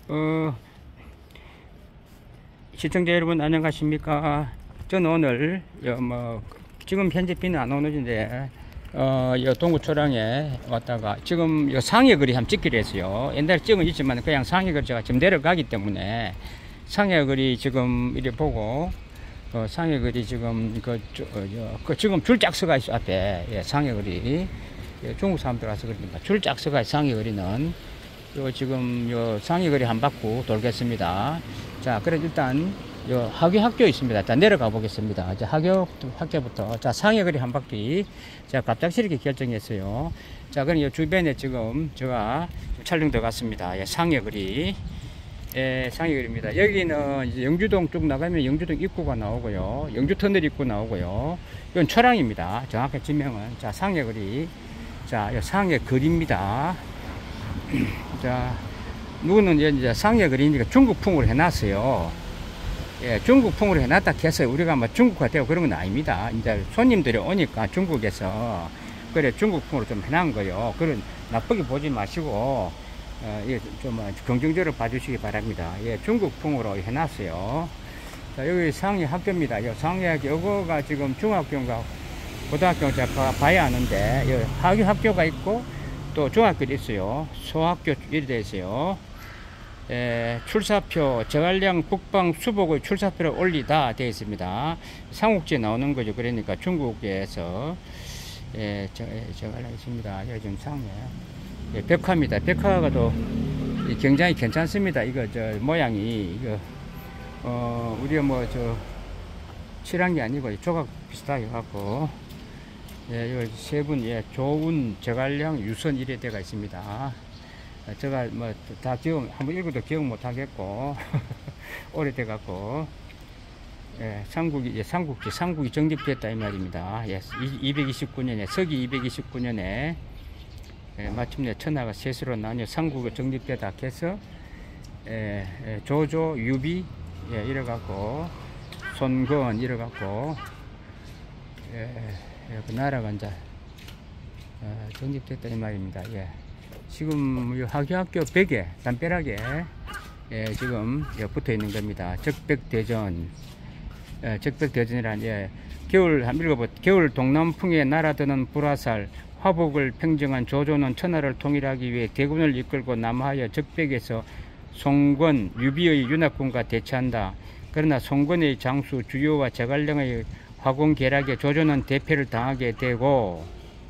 어, 시청자 여러분 안녕하십니까? 저는 오늘 지금 현재 비는 안 오는데 동구초량에 왔다가 지금 상해거리 한번 찍기로 했어요. 옛날에 찍은 있지만 그냥 상해거리 제가 지금 내려가기 때문에 상해거리 지금 이래 보고 상해거리 지금 지금 줄 쫙 서가 있어 앞에. 예, 상해거리 중국 사람들 와서 그러니까 줄 쫙 서가 있어. 상해거리는 지금 상해거리 한 바퀴 돌겠습니다. 자, 그래 일단 하교학교 있습니다. 자, 내려가 보겠습니다. 자, 학교부터 자, 상해거리 한 바퀴 제가 갑작스럽게 결정했어요. 자, 그럼 주변에 지금 제가 촬영 들어갔습니다. 예, 상해거리. 예, 상해거리입니다. 여기는 이제 영주동 쪽 나가면 영주동 입구가 나오고요. 영주터널 입구 나오고요. 이건 초량입니다. 정확한 지명은. 자, 상해거리. 자, 상해거리입니다. 자, 누구는 이제 상해거리니까 중국풍으로 해놨어요. 예, 중국풍으로 해놨다 해서 우리가 뭐 중국화 되고 그런 건 아닙니다. 이제 손님들이 오니까 중국에서 그래 중국풍으로 좀 해놓은 거요. 그런 나쁘게 보지 마시고 예, 좀 긍정적으로 봐주시기 바랍니다. 예, 중국풍으로 해놨어요. 자, 여기 상해 학교입니다. 상해학교 이거가 지금 중학교인가 고등학교인가 봐야 하는데 여기 하교 학교가 있고 또 중학교도 있어요. 소학교 이렇게 되어 있어요. 출사표 저갈량 국방 수복의 출사표를 올리다 되어 있습니다. 삼국지에 나오는 거죠. 그러니까 중국에서 저갈량 있습니다. 여기 지금 상해 벽화입니다. 벽화가 또 굉장히 괜찮습니다. 이거 모양이 이거 우리가 칠한 게 아니고 조각 비슷하게 갖고 여기 세 분 조운 저갈량 유선 이래 때가 있습니다. 제가 다 기억 한번 읽어도 기억 못 하겠고 오래돼 갖고 삼국이 정립됐다 이 말입니다. 229년에 서기 229년에 마침내 천하가 셋으로 나뉘어 삼국이 정립되다 해서 조조 유비 이래 갖고 손건 이래 갖고 그 나라가 이제 정립됐다 이 말입니다. 지금 하교학교 벽에 담벼락에 지금 붙어 있는 겁니다. 적백대전. 적백대전이란 겨울 한번 읽어보. 겨울 동남풍에 날아드는 불화살 화복을 평정한 조조는 천하를 통일하기 위해 대군을 이끌고 남하여 적백에서 송권 유비의 윤학군과 대치한다. 그러나 송권의 장수 주요와 저갈량의 화공계락에 조조는 대패를 당하게 되고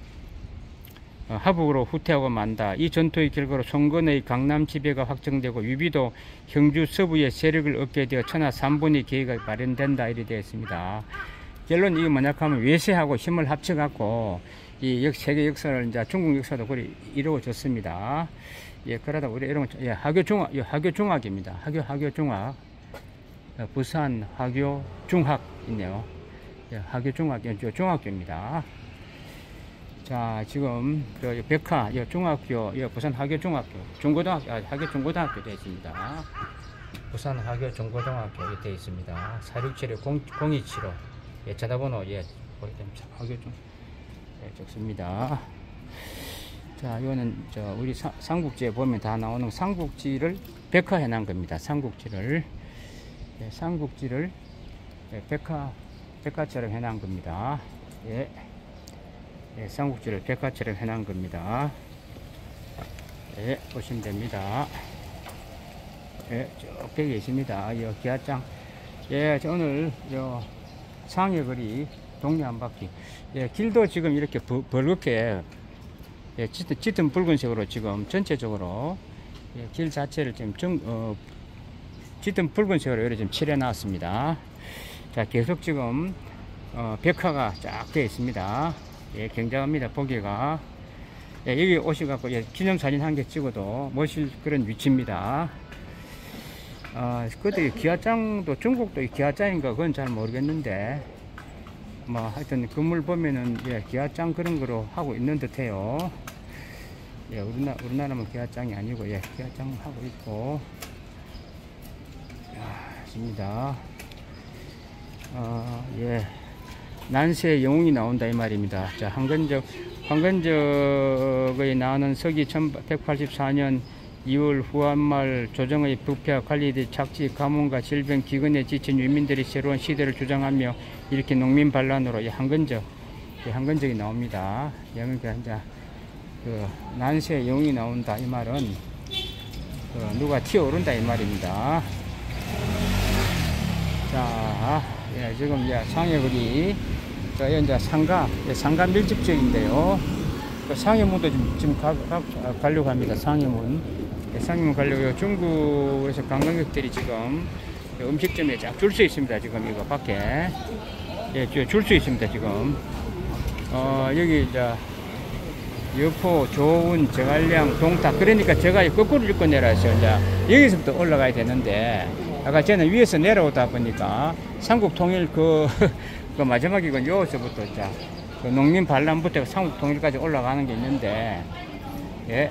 하북으로 후퇴하고 만다. 이 전투의 결과로 송건의 강남 지배가 확정되고 유비도 형주 서부의 세력을 얻게 되어 천하 3분의 계획이 마련된다 이렇게 되어 있습니다. 결론 이게 뭐냐 하면 외세하고 힘을 합쳐갖고 이 세계 역사를 이제 중국 역사도 그리 이루어졌습니다. 그러다 우리 이런 하교중학입니다. 하교중학. 부산 하교중학 있네요. 하교중학 중학교입니다. 자, 지금 벽화 중학교 부산 하교중학교 중고등학교 하교중고등학교 되어 있습니다. 부산 하교중고등학교 되어 있습니다. 4676-0275 전화번호 하교중 적습니다. 자, 이거는 우리 삼국지에 보면 다 나오는 삼국지를 벽화해 놓은 겁니다. 삼국지를 벽화처럼 해 놓은 겁니다. 삼국지를 벽화처럼 해놓은 겁니다. 보시면 됩니다. 쭉 벽에 있습니다. 기아장. 오늘 상해거리 동네 한 바퀴. 길도 지금 이렇게 벌겋게 짙은 붉은색으로 지금 전체적으로 길 자체를 지금 짙은 붉은색으로 이렇게 지금 칠해 놨습니다. 자, 계속 지금 벽화가 쫙 되어 있습니다. 굉장합니다. 보기가. 여기 오셔갖고 기념사진 한 개 찍어도 멋질 그런 위치입니다. 그것도 기아장도 중국도 기아장인가 그건 잘 모르겠는데 하여튼 건물 보면은 기아장 그런 거로 하고 있는 듯해요. 우리나라는 기아장이 아니고 기아장 하고 있고 있습니다. 난세의 영웅이 나온다 이 말입니다. 자, 황건적의 나오는 서기 1184년 2월 후한말 조정의 부패와 관리의 착지, 가뭄과 질병, 기근에 지친 유민들이 새로운 시대를 주장하며 이렇게 농민 반란으로 이 한건적이 나옵니다. 여기가 이제 그 난세의 영웅이 나온다 이 말은 누가 튀어오른다 이 말입니다. 자, 예, 지금 이제 상해거리 이제 상가 밀집지역인데요. 그 상해문도 지금 가려고 합니다. 상해문. 예, 상해문 가려고 중국에서 관광객들이 지금 음식점에 쫙 줄 수 있습니다. 지금 이거 밖에. 예, 줄 수 있습니다. 지금. 여기 이제 여포, 조운, 정알량, 동탁. 그러니까 제가 거꾸로 읽고 내려서 이제 여기서부터 올라가야 되는데, 아까 저는 위에서 내려오다 보니까 삼국 통일 그 마지막에 이건 여기서부터 이제 그 농민 반란부터 삼국 통일까지 올라가는 게 있는데, 예.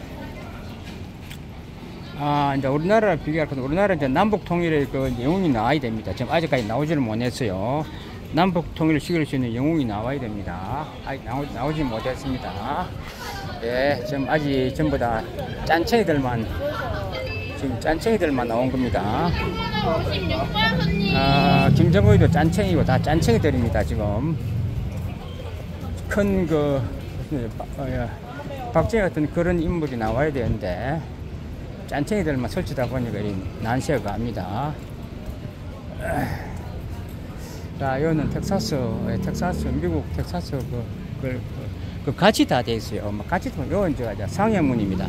이제 우리나라랑 비교할 때 우리나라 이제 남북 통일의 그 영웅이 나와야 됩니다. 지금 아직까지 나오지를 못했어요. 남북 통일을 시킬 수 있는 영웅이 나와야 됩니다. 아직 나오지 못했습니다. 예, 지금 아직 전부 다 짠챙이들만 나온 겁니다. 김정은이도 짠챙이고 다 짠챙이들입니다. 지금 큰 박정희 같은 그런 인물이 나와야 되는데 짠챙이들만 설치다 보니까 난세가 갑니다. 자, 여기는 텍사스, 미국 텍사스 같이 다 돼 있어요. 같이 돼, 여기 이제 상해문입니다.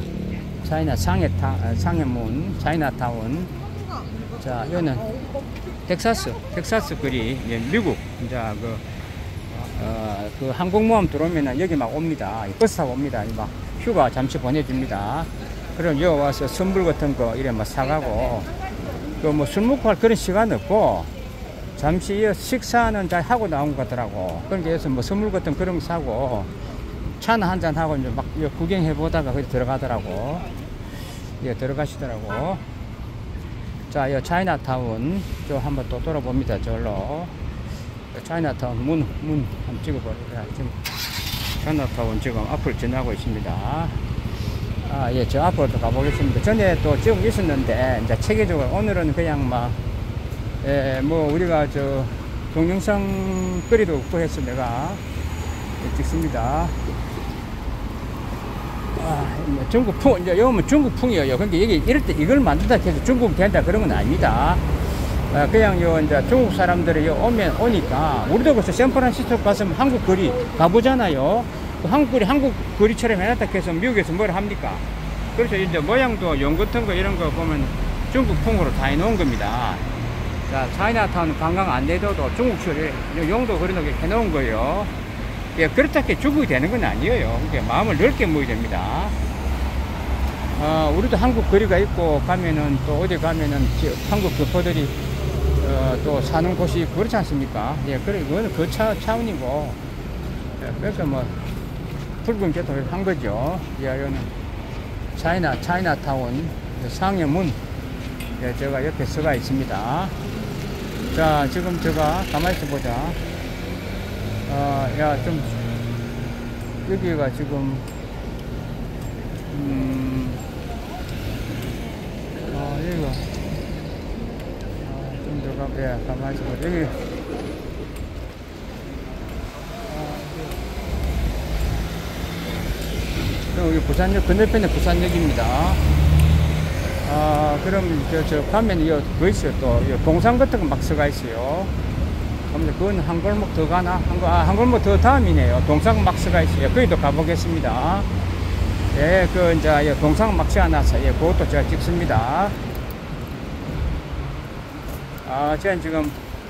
상해문, 차이나타운. 자, 여기는 텍사스 거리, 예, 미국. 이제 그 항공모함 들어오면은 여기 막 옵니다. 버스 타고 옵니다. 막 휴가 잠시 보내줍니다. 그럼 여기 와서 선물 같은 거 이래 막 사가고, 술 먹고 할 그런 시간 없고, 잠시 식사는 잘 하고 나온 것 같더라고. 그러니까 여기서 선물 같은 그런 거 사고, 차나 한잔 하고 이제 막 구경해 보다가 거기 들어가더라고. 예, 들어가시더라고. 자, 이 차이나타운 저 한번 또 돌아봅니다. 저로 차이나타운 문 한번 찍어보니까 지금 차이나타운 지금 앞을 지나고 있습니다. 예, 저 앞으로 또 가보겠습니다. 전에 또 지금 있었는데 이제 체계적으로 오늘은 그냥 막 우리가 저 동영상 거리도 없고 해서 내가 찍습니다. 중국풍, 이제 여기는 중국풍이에요. 그러니까 여기 이럴 때 이걸 만든다 해서 중국 된다 그런 건 아닙니다. 그냥 이제 중국 사람들이 오니까 우리도 그래서 샌프란시스코 가서 한국 거리 가보잖아요. 한국 거리처럼 해놨다 해서 미국에서 뭘 합니까? 그래서 이제 모양도 용 같은 거 이런 거 보면 중국풍으로 다 해놓은 겁니다. 자, 차이나타운 관광 안 돼도 중국식으로 용도 그런 거 해놓은 거예요. 예, 그렇다고 중국이 되는 건 아니에요. 그러니까 마음을 넓게 먹어야 됩니다. 우리도 한국 거리가 있고 가면은 또 어디 가면은 한국 교포들이 또 사는 곳이 그렇지 않습니까? 예, 그래, 이거는 그 차원이고. 예, 그래서 붉은 교통을 한 거죠. 예, 여기는 차이나타운 상해문. 예, 제가 옆에 서가 있습니다. 자, 지금 제가 가만히 있어 보자. 여기가 지금, 여기가, 좀 들어가, 가만히 있어 보자. 여기 부산역, 건너편에 부산역입니다. 그럼, 저 가면, 뭐 있어요, 또, 동상 같은 거 막 서가 있어요. 그건 한 골목 더 가나? 한 골목 더 다음이네요. 동상 막스가 있어요. 거기도 가보겠습니다. 예, 이제 동상 막스 하나서, 예, 그것도 제가 찍습니다. 제가 지금,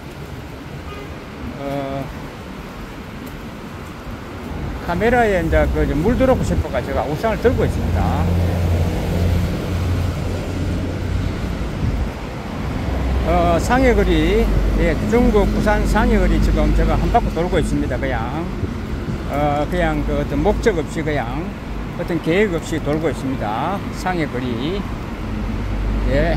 카메라에 이제 물 들어오고 싶어가 제가 우산을 들고 있습니다. 상해거리, 예, 중국 부산 상해거리 지금 제가 한 바퀴 돌고 있습니다. 그냥 그 어떤 목적 없이 그냥 어떤 계획 없이 돌고 있습니다. 상해거리. 예.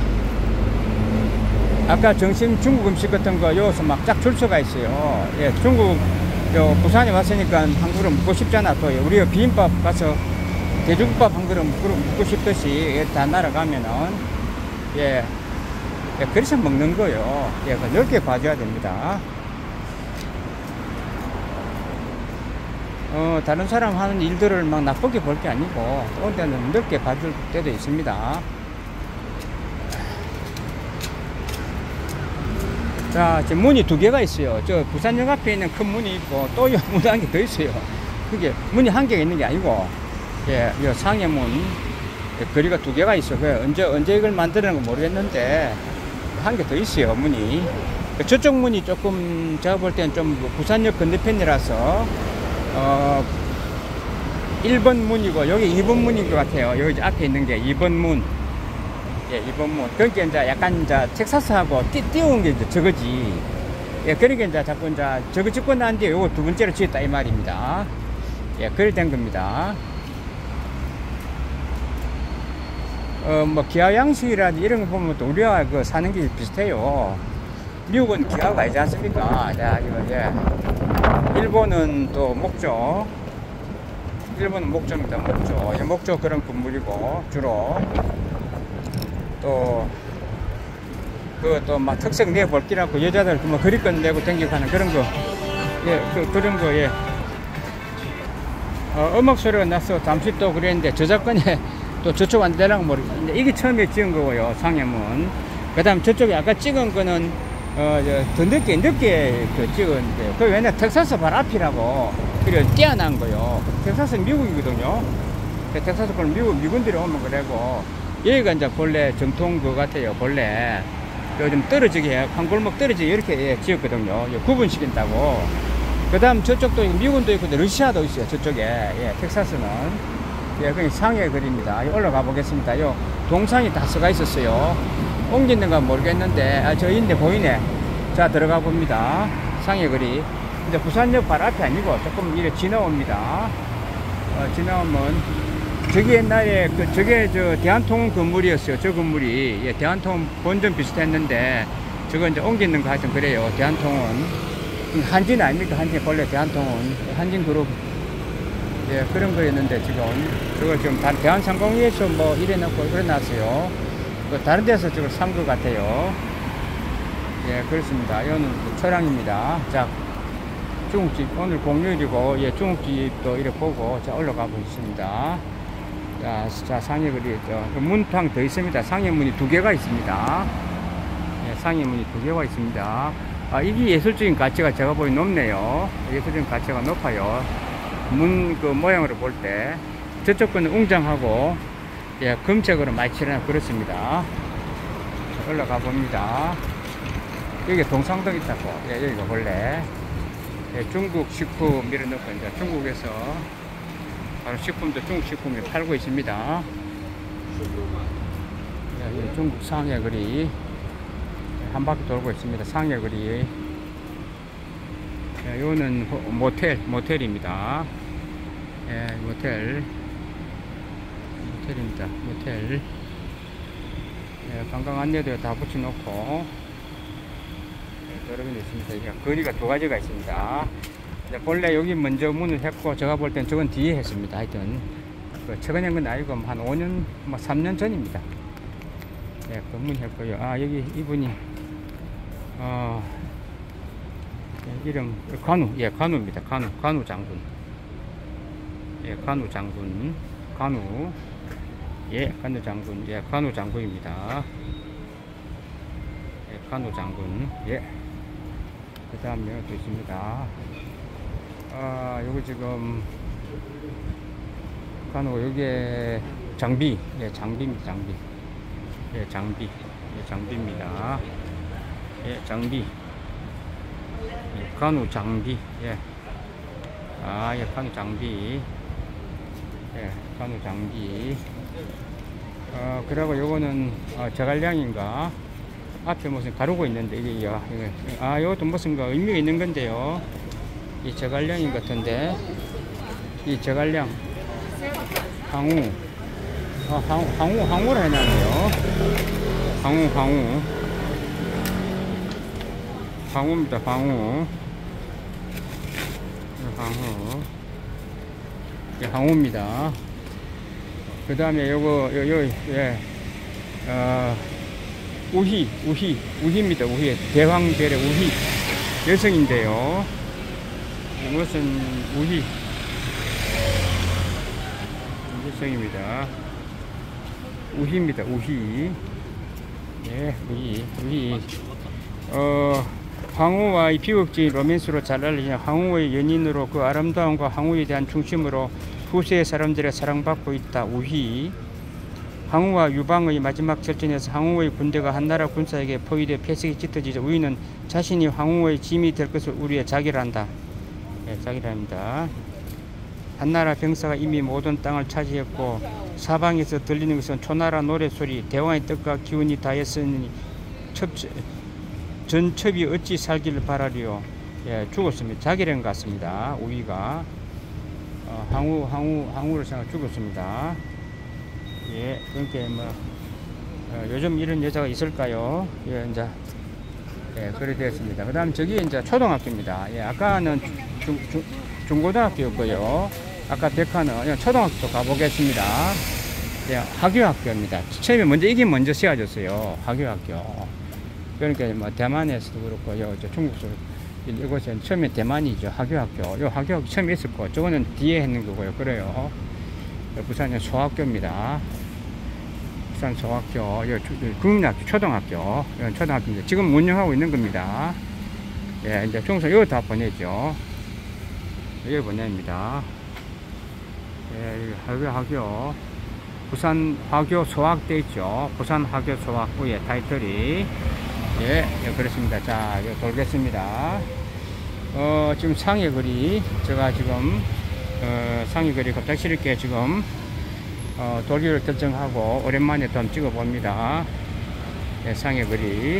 아까 점심 중국 음식 같은 거 여기서 막 쫙 줄 서가 있어요. 예, 중국 부산에 왔으니까 한국을 먹고 싶잖아. 또 우리가 비빔밥 가서 돼지국밥 한 그릇 먹고 싶듯이 다 날아가면은, 예, 예, 그래서 먹는 거요. 예, 넓게 봐줘야 됩니다. 다른 사람 하는 일들을 막 나쁘게 볼 게 아니고, 어느 때는 넓게 봐줄 때도 있습니다. 자, 지금 문이 두 개가 있어요. 저 부산역 앞에 있는 큰 문이 있고, 또 문 한 개 더 있어요. 그게 문이 한 개가 있는 게 아니고, 예, 이 상해문, 예, 거리가 두 개가 있어. 그 언제 이걸 만드는 건 모르겠는데, 한 개 더 있어요, 문이. 저쪽 문이 조금, 제가 볼 때는 좀 부산역 건너편이라서, 1번 문이고, 여기 2번 문인 것 같아요. 여기 앞에 있는 게 2번 문. 예, 2번 문. 그러니까 이제 약간 이제 텍사스하고 띄운 게 이제 저거지. 예, 그러니까 이제 자꾸 이제 저거 짓고 난 뒤에 요거 두 번째로 지었다 이 말입니다. 예, 그래 된 겁니다. 뭐 기아 양식이라든지 이런 거 보면 또 우리가 그 사는 게 비슷해요. 미국은 기아가 아니지 않습니까? 자, 이거, 예. 일본은 또 목조. 일본은 목조입니다. 목조. 예, 목조 그런 건물이고, 주로. 또, 또 막 특색 내볼 끼라고 여자들 뭐 그립건 내고 댕기고 하는 그런 거. 예, 그런 거, 예. 음악 소리가 나서 잠시 또 그랬는데 저작권에 또 저쪽 안 되라고 모르겠는데 이게 처음에 찍은 거고요. 상해문. 그 다음 저쪽에 아까 찍은 거는 더 늦게 찍었는데 그 왜냐 텍사스 바로 앞이라고 그래 뛰어난 거요. 텍사스 미국이거든요. 텍사스 보면 미군들이 오면 그래고 여기가 이제 본래 정통 그거 같아요. 본래 요즘 떨어지게 한 골목 떨어지게 이렇게 지었거든요. 구분시킨다고. 그 다음 저쪽도 미군도 있고 러시아도 있어요. 저쪽에. 예, 텍사스는. 예, 그게 상해 거리입니다. 올라가 보겠습니다. 요 동상이 다 써가 있었어요. 옮기는가 모르겠는데, 저 있네, 보이네. 자, 들어가 봅니다. 상해 거리. 이제 부산역 바로 앞이 아니고 조금 이렇게 지나옵니다. 지나오면, 저기 옛날에, 저게 대한통운 건물이었어요. 저 건물이. 예, 대한통운 본점 비슷했는데, 저거 이제 옮기는 거 하여튼 그래요. 대한통운. 한진 아닙니까? 한진, 본래 대한통운. 한진그룹. 예, 그런 거였는데, 지금. 저걸 지금 대한상공위에서 뭐 이래놓고 그래놨어요. 다른 데서 저걸 산 것 같아요. 예, 그렇습니다. 이거는 초량입니다. 자, 중국집, 오늘 공휴일이고, 예, 중국집도 이렇게 보고, 자, 올라가 보겠습니다. 자, 상해거리, 문탕 더 있습니다. 상해문이 두 개가 있습니다. 예, 상해문이 두 개가 있습니다. 이게 예술적인 가치가 제가 보기 높네요. 예술적인 가치가 높아요. 문 그 모양으로 볼 때 저쪽 거는 웅장하고 예, 금색으로 많이 칠해놔 그렇습니다. 올라가 봅니다. 여기 동상동 있다고. 예, 여기가 원래 예, 중국 식품 밀어넣고 이제 중국에서 바로 식품도 중국 식품을 팔고 있습니다. 예, 중국 상해거리 한 바퀴 돌고 있습니다. 상해거리. 예, 요거는 모텔입니다. 예, 모텔입니다. 모텔. 예, 관광 안내도에 다 붙여놓고, 예, 여러 군데 있습니다. 이게 거리가 두 가지가 있습니다. 이제 본래 여기 먼저 문을 했고, 제가 볼 땐 저건 뒤에 했습니다. 하여튼, 최근엔 건 아니고, 한 5년, 3년 전입니다. 예, 그 문 했고요. 여기 이분이, 이름 관우, 예, 관우입니다. 관우 장군. 예, 관우 장군. 예, 관우 장군. 예, 관우 장군입니다. 예, 관우 장군. 예. 그 다음에 또 있습니다. 요거 지금 관우 여기에 장비. 예, 장비입니다. 장비. 예, 장비. 예, 장비입니다. 예, 장비. 관우 장비. 예. 예, 관우 장비. 예, 관우 장비. 그리고 요거는, 저갈량인가? 앞에 무슨 가루고 있는데, 이게, 요것도 무슨 의미가 있는 건데요. 이 저갈량인 같은데, 이 저갈량. 항우. 항우를 해놨네요. 항우. 항우입니다, 항우. 항우입니다. 그 다음에 요거, 예, 우희입니다. 우희. 대황별의 우희. 여성인데요. 이것은 우희. 여성입니다. 우희입니다. 우희. 예, 우희. 황후와의 비극적인 로맨스로 잘 알려진 황후의 연인으로 그 아름다움과 황후에 대한 중심으로 후세의 사람들의 사랑받고 있다. 우희. 황후와 유방의 마지막 절전에서 황후의 군대가 한나라 군사에게 포위되어 폐색이 짙어지자 우희는 자신이 황후의 짐이 될 것을 우리에 자기를 한다. 예, 자기를 합니다. 한나라 병사가 이미 모든 땅을 차지했고 사방에서 들리는 것은 초나라 노래소리, 대왕의 뜻과 기운이 다했으니 전첩이 어찌 살기를 바라리요. 예, 죽었습니다. 자기를 같습니다. 우희가 황후를 생각 죽었습니다. 예, 그러니까 뭐 요즘 이런 여자가 있을까요? 예, 이제 예, 그래 되었습니다. 그 다음 저기 이제 초등학교입니다. 예, 아까는 중고등학교였고요. 아까 백화는 초등학교 가보겠습니다. 예, 하교학교입니다. 처음에 먼저 이게 먼저 세워졌어요. 하교학교. 그러니까 뭐 대만에서도 그렇고요. 중국에서 이곳은 처음에 대만이죠. 하교학교. 요 하교학교 처음에 있었고 저거는 뒤에 했는 거고요. 그래요. 부산의 소학교입니다. 부산 소학교, 국민학교, 초등학교, 초등학교입니다. 지금 운영하고 있는 겁니다. 예, 이제 중성 이거 다 보내죠. 이거 보냅니다. 예, 하교, 부산 화교 소학대 있죠. 부산 화교 소학 위에 타이틀이 예, 그렇습니다. 자, 이거 돌겠습니다. 지금 상해거리 제가 지금 상해거리 갑작스럽게 지금 돌기를 결정하고 오랜만에 좀 찍어 봅니다. 예, 상해거리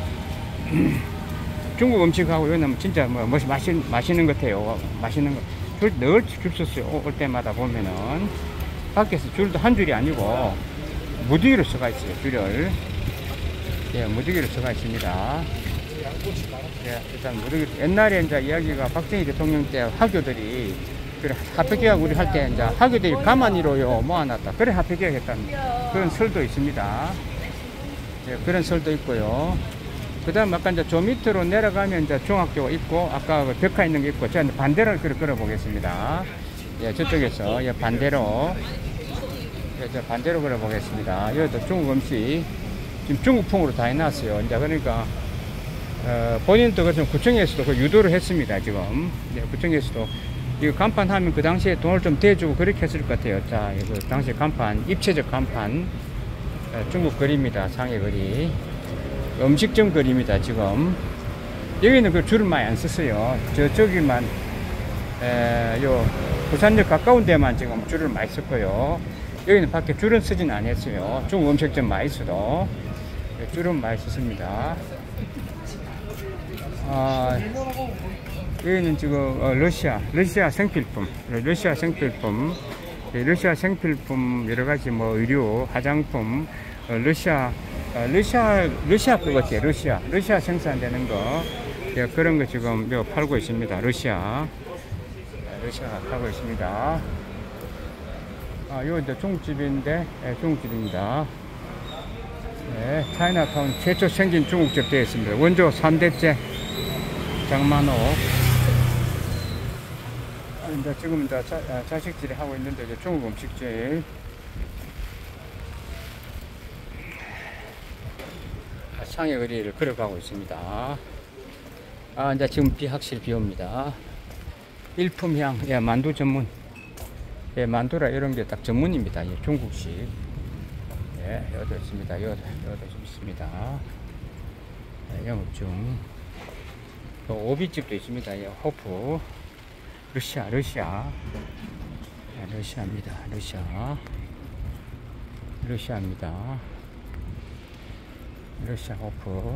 중국 음식하고 여기는 진짜 뭐 맛있는 것 같아요. 맛있는 거 늘 줄 섰어요. 올 때마다 보면은 밖에서 줄도 한 줄이 아니고 무더기로 서가 있어요. 줄을 예, 무더기로 서가 있습니다. 예, 일단 무더기 옛날에 이제 이야기가 박정희 대통령 때 화교들이 그래 합격계약 우리 할 때 이제 화교들이 가만히로요 모아놨다. 그래 합격계약 했다는 그런 설도 있습니다. 예, 그런 설도 있고요. 그 다음 아까 이제 저 밑으로 내려가면 이제 중학교가 있고 아까 그 벽화 있는 게 있고 제가 반대로 걸어 보겠습니다. 예, 저쪽에서 예, 반대로 예, 저 반대로 걸어 보겠습니다. 여기도 중국 음식 지금 중국풍으로 다 해놨어요. 이제 그러니까 본인도 그렇지만 구청에서도 그 유도를 했습니다. 지금 예, 구청에서도 이거 간판 하면 그 당시에 돈을 좀 대주고 그렇게 했을 것 같아요. 자, 이거 당시 간판 입체적 간판 중국 거리입니다. 상해거리 음식점 거리입니다. 지금 여기는 그 줄을 많이 안 썼어요. 저기만 요 부산역 가까운 데만 지금 줄을 많이 썼고요. 여기는 밖에 줄은 쓰진 않았어요. 중국 음식점 많이 써도 줄은 많이 썼습니다. 여기는 지금 러시아 생필품 러시아 생필품 여러가지 뭐 의류 화장품 러시아 거 같아요. 러시아 생산되는 거 예, 그런 거 지금 팔고 있습니다. 러시아 팔고 있습니다. 이거 중국집인데 예, 중국집입니다. 예, 차이나타운 최초 생긴 중국집 되어 있습니다. 원조 3대째 장만호. 이제 지금 이제 자식질을 하고 있는데 이제 중국 음식집. 상해거리를 걸어가고 있습니다. 이제 지금 확실히 비 옵니다. 일품향, 예, 만두 전문. 예, 만두라 이런 게 딱 전문입니다. 예, 중국식. 예, 여기도 있습니다. 여기도 좀 있습니다. 예, 영업 중. 또 오비집도 있습니다. 예, 호프. 러시아. 예, 러시아입니다. 러시아입니다. 러시아 호프.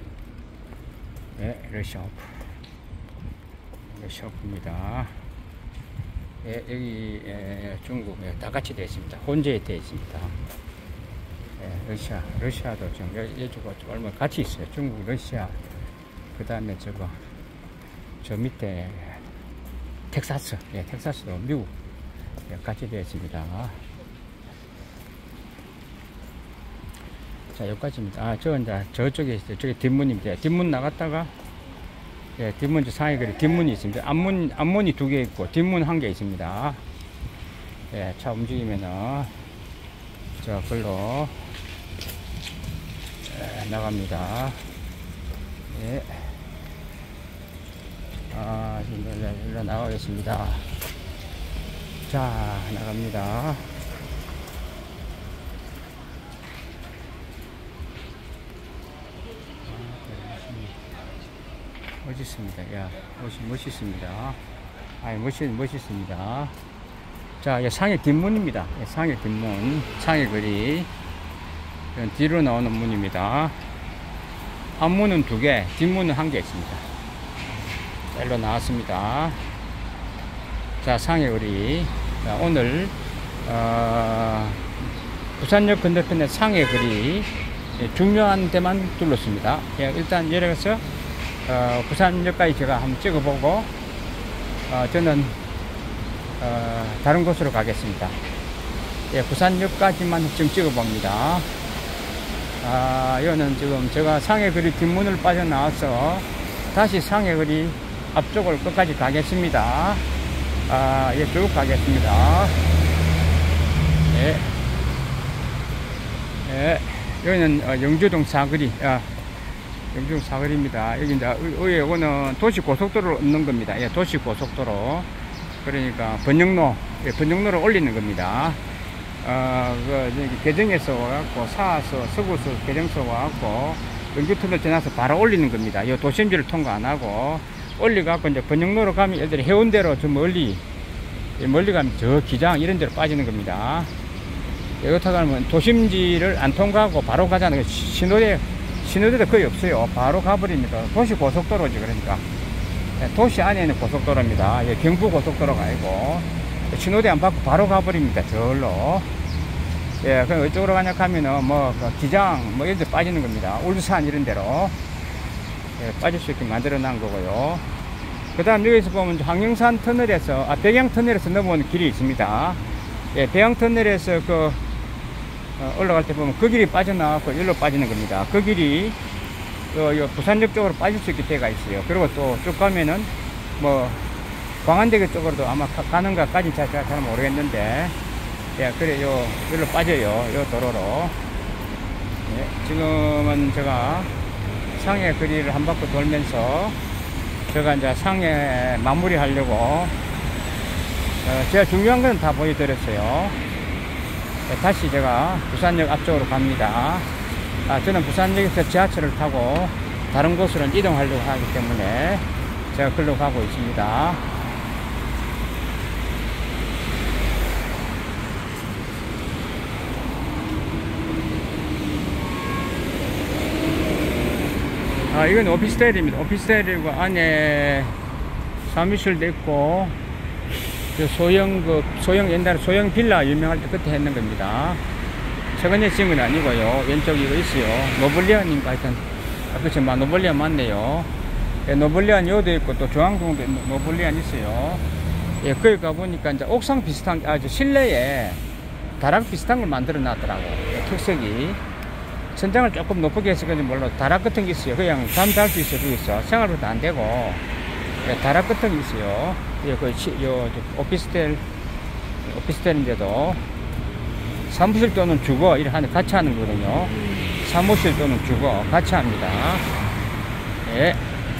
예, 러시아 호프입니다. 예, 여기 중국 다 같이 되어 있습니다. 혼재에 되어 있습니다. 예, 러시아도 지금 여주고 얼마 같이 있어요. 중국, 러시아. 그 다음에 저 밑에 텍사스, 예, 텍사스도 미국 예, 같이 되어 있습니다. 자, 여기까지입니다. 아, 저 이제 저쪽에 있어요. 저기 뒷문입니다. 뒷문 나갔다가, 예, 뒷문 상해거리 뒷문이 있습니다. 앞문이 2개 있고 뒷문 1개 있습니다. 예, 차 움직이면은 저 글로 예, 나갑니다. 예. 아, 일로 나가겠습니다. 자, 나갑니다. 멋있습니다. 야, 멋있습니다. 아이, 멋있습니다. 자, 상해 뒷문입니다. 상해 뒷문, 상해거리. 뒤로 나오는 문입니다. 앞문은 2개, 뒷문은 1개 있습니다. 자, 일로 나왔습니다. 자, 상해거리. 자, 오늘, 부산역 건너편의 상해거리. 중요한 데만 둘렀습니다. 예, 일단 내려가서 부산역까지 제가 한번 찍어보고 저는 다른 곳으로 가겠습니다. 예, 부산역까지만 지금 찍어봅니다. 이거는 지금 제가 상해거리 뒷문을 빠져나와서 다시 상해거리 앞쪽을 끝까지 가겠습니다. 예, 쭉 가겠습니다. 예. 예. 여기는 영주동 사거리, 영주동 사거리입니다. 여기 이제 이거는 도시고속도로를 얻는 겁니다. 예, 도시고속도로. 그러니까 번영로, 예, 번영로를 올리는 겁니다. 개정에서 와갖고 사서 서구서 개정서 와갖고 영주터널 지나서 바로 올리는 겁니다. 이 도심지를 통과 안 하고 올리갖고 이제 번영로로 가면 예를 들어 해운대로 저 멀리 가면 저 기장 이런 데로 빠지는 겁니다. 여기서 가면 도심지를 안 통과하고 바로 가자는 거 신호대도 거의 없어요. 바로 가버립니다. 도시고속도로지. 그러니까 도시 안에 있는 고속도로입니다. 경부 고속도로가 아니고 신호대 안 받고 바로 가버립니다. 저울로. 예, 그럼 이쪽으로 가냐 하면은 기장 이런 데 빠지는 겁니다. 울산 이런 데로, 예, 빠질 수 있게 만들어 놓은 거고요. 그 다음 여기서 보면 항영산 터널에서 백양 터널에서 넘어오는 길이 있습니다. 예, 백양 터널에서 올라갈 때 보면 그 길이 빠져나가고 여기로 빠지는 겁니다. 그 길이 부산역 쪽으로 빠질 수 있게 돼가 있어요. 그리고 또 쭉 가면은 광안대교 쪽으로도 아마 가는가까지 잘 모르겠는데, 예, 그래 여기로 빠져요. 요 도로로. 예, 지금은 제가 상해 거리를 한 바퀴 돌면서 제가 이제 상해 마무리 하려고 제가 중요한 건 다 보여드렸어요. 예, 다시 제가 부산역 앞쪽으로 갑니다. 저는 부산역에서 지하철을 타고 다른 곳으로 이동하려고 하기 때문에 제가 글로 가고 있습니다. 이건 오피스텔입니다. 오피스텔이고 안에 사무실도 있고 소형 옛날에 소형 빌라 유명할 때 그때 했는 겁니다. 최근에 지은 건 아니고요. 왼쪽에 이거 있어요. 노블리안인가 하여튼 그쵸, 노블리안 맞네요. 예, 노블리안 요도 있고 또 중앙동도 노블리안 있어요. 예, 거기 가보니까 이제 옥상 비슷한 실내에 다락 비슷한 걸 만들어 놨더라고. 예, 특색이 천장을 조금 높게 해서 그런지 몰라 다락 같은 게 있어요. 그냥 잠 잘 수 있어요. 거기서 생활부터 안 되고, 예, 다락 같은 게 있어요. 예, 오피스텔인데도 사무실 또는 주거 이렇게 같이 하는 거거든요. 사무실 또는 주거 같이 합니다. 예.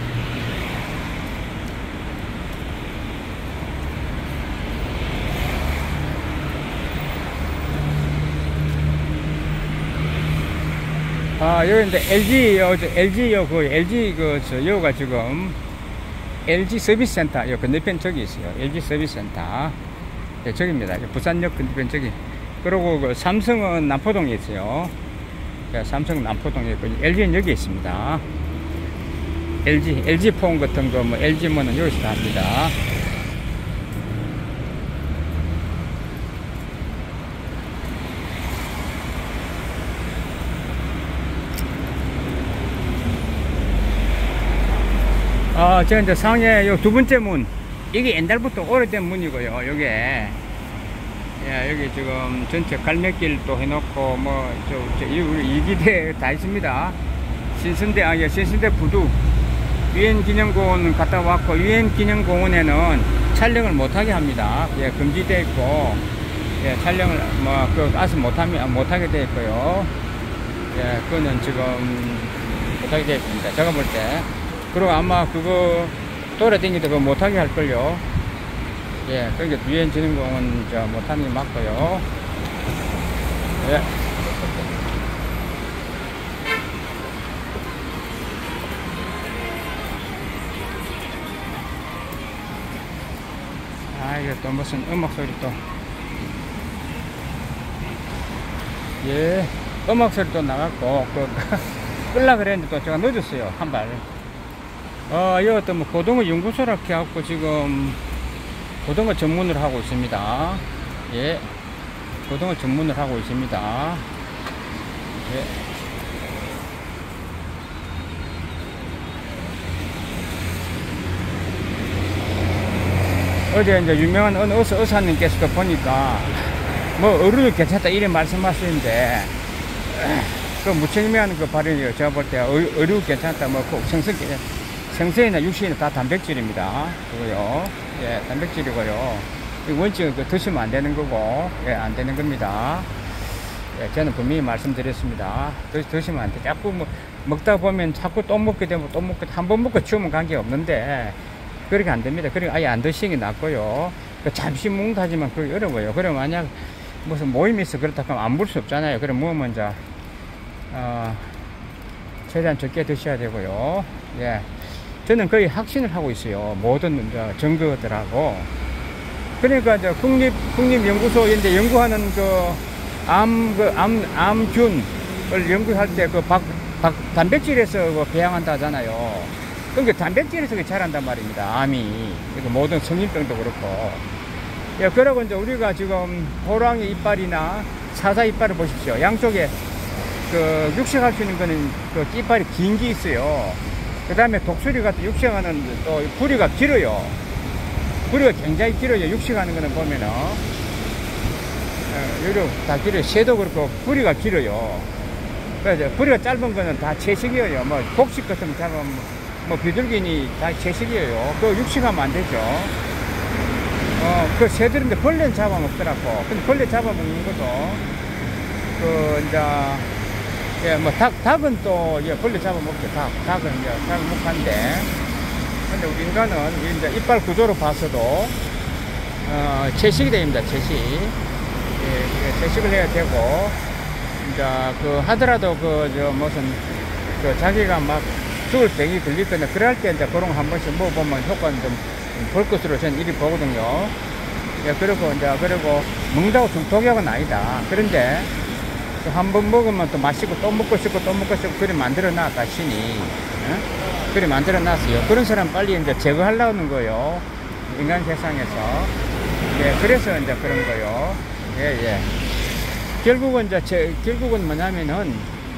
여기 이제 여기가 지금 LG 서비스 센터, 요 건너편 저기 있어요. LG 서비스 센터. 예, 저기입니다. 부산역 건너편 저기. 그리고 삼성은 남포동에 있어요. 예, 삼성 남포동에 있고, LG는 여기 있습니다. LG 폰 같은 거, LG 뭐는 여기서 다 합니다. 제가 이제 상해 요 2번째 문, 이게 옛날부터 오래된 문이고요. 요게, 예, 여기 지금 전체 갈매길도 해놓고, 뭐, 우리 이기대 다 있습니다. 신선대, 예, 신선대 부두. 유엔 기념공원 갔다 왔고, 유엔 기념공원에는 촬영을 못하게 합니다. 예, 금지되어 있고, 예, 촬영을, 뭐, 못하게 되어 있고요. 예, 그거는 지금 못하게 되어 있습니다. 제가 볼 때. 그리고 아마 그거 돌아다니도 그거 못하게 할걸요. 예, 그러니까 유엔 기념공원 못하는 게 맞고요. 예. 아, 이게 또 무슨 음악 소리 또. 예, 음악 소리 또 나갔고, 끌라 그랬는데 또 제가 늦었어요. 한 발. 이거 또 뭐 고등어 연구소라 해갖고 지금 고등어 전문을 하고 있습니다. 예, 고등어 전문을 하고 있습니다. 예. 어제 이제 유명한 어느 의사님께서도 보니까 뭐 어류도 괜찮다 이래 말씀하시는데 그 무책임한 그 발언이에요. 제가 볼 때 어류 괜찮다 뭐 꼭 생선이나 육식이나 다 단백질입니다. 그거요. 예, 단백질이고요. 원칙은 그 드시면 안 되는 거고, 예, 안 되는 겁니다. 예, 저는 분명히 말씀드렸습니다. 드시면 안 돼. 자꾸 뭐, 먹다 보면 자꾸 또 먹게 되면 또 먹게, 한 번 먹고 치우면 관계 없는데, 그렇게 안 됩니다. 그러니까 아예 안 드시는 게 낫고요. 잠시 먹는다 하지만 그게 어려워요. 그럼 만약 무슨 모임이 있어 그렇다 하면 안 볼 수 없잖아요. 그럼 먹으면 이제, 최대한 적게 드셔야 되고요. 예. 저는 거의 확신을 하고 있어요. 모든 증거들하고. 그러니까 이제 국립연구소 이제 연구하는 암균을 연구할 때 단백질에서 배양한다 하잖아요. 그러니까 단백질에서 자란단 말입니다. 암이. 그러니까 모든 성인병도 그렇고. 예, 그러고 이제 우리가 지금 호랑이 이빨이나 사자 이빨을 보십시오. 양쪽에 육식할 수 있는 거는 이빨이 긴 게 있어요. 그 다음에 독수리 같은 육식하는 또 부리가 길어요. 부리가 굉장히 길어요. 육식하는 거는 보면은 여기로 다 길어요. 새도 그렇고 부리가 길어요. 그래서 부리가 짧은 거는 다 채식이에요. 뭐 곡식 같은 거 잡으면 뭐 비둘기니 다 채식이에요. 그거 육식하면 안 되죠. 그 새들인데 벌레는 잡아먹더라고. 근데 벌레 잡아먹는 것도 이제 예, 뭐, 닭은 또, 예, 벌레 잡아먹죠. 닭은 이제 잡아먹한데. 근데 우리 인간은 이제 이빨 구조로 봐서도, 채식이 됩니다. 채식. 예, 채식을 해야 되고, 이제, 하더라도 무슨, 자기가 막 죽을 병이 걸리거나, 그럴 때 이제 그런 거 한 번씩 먹어보면 효과는 좀 볼 것으로 저는 이리 보거든요. 예, 그리고 먹는다고 중독약은 아니다. 그런데, 한 번 먹으면 또 맛있고 또 먹고 싶고 또 먹고 싶고 그래 만들어 놨다 신이 그래 만들어 놨어요. 그런 사람 빨리 이제 제거하려는 거요. 인간 세상에서. 예, 그래서 이제 그런 거요. 예, 예. 결국은 뭐냐면은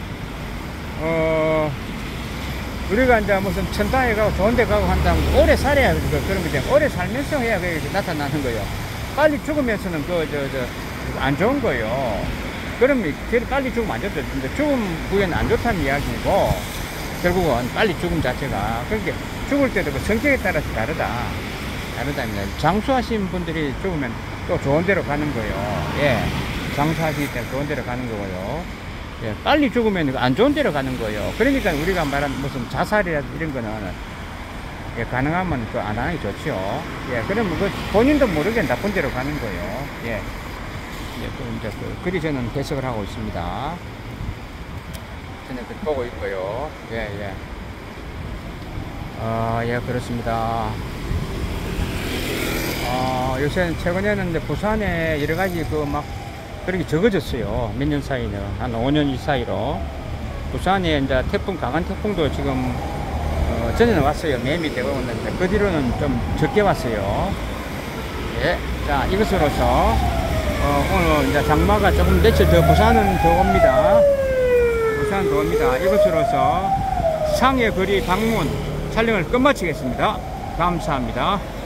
우리가 이제 무슨 천당에 가고 좋은 데 가고 한다면 오래 살아야 그런 거죠. 오래 살면서 해야 그게 나타나는 거예요. 빨리 죽으면서는 안 좋은 거예요. 그럼 빨리 죽으면 안 좋죠. 죽음 후에는 안 좋다는 이야기고, 결국은 빨리 죽음 자체가. 그러니까 죽을 때도 성격에 따라서 다르다. 다르답니다. 장수하신 분들이 죽으면 또 좋은 데로 가는 거예요. 예. 장수하시기 때문에 좋은 데로 가는 거고요. 예. 빨리 죽으면 안 좋은 데로 가는 거예요. 그러니까 우리가 말하는 무슨 자살이라든지 이런 거는, 예, 가능하면 안 하는 게 좋죠. 예. 그러면 본인도 모르게 나쁜 데로 가는 거예요. 예. 이제 그리 저는 해석을 하고 있습니다. 저는 보고 있고요. 예, 예. 예, 그렇습니다. 요새 최근에는 이제 부산에 여러 가지 그렇게 적어졌어요. 몇 년 사이는. 한 5년 사이로. 부산에 이제 강한 태풍도 지금, 전에는 왔어요. 맨 밑에 오는데, 그 뒤로는 좀 적게 왔어요. 예. 자, 이것으로서, 오늘 이제 장마가 조금 며칠 더 부산은 더 옵니다. 부산 더 옵니다. 이것으로서 상해 거리 방문 촬영을 끝마치겠습니다. 감사합니다.